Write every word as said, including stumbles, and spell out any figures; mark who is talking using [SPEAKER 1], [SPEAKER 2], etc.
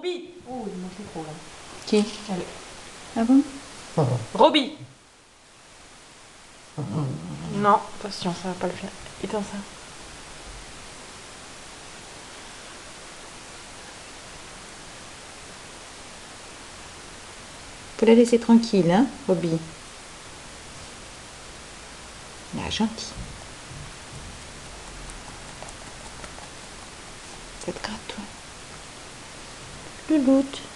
[SPEAKER 1] Roby. Oh, il monte trop là.
[SPEAKER 2] Qui?
[SPEAKER 1] Allez.
[SPEAKER 2] Ah bon?
[SPEAKER 1] Roby. Non, attention, ça va pas le faire. Éteins ça.
[SPEAKER 2] Faut la laisser tranquille, hein, Roby. Ah, gentil. Ça te gratte, toi. Louloute.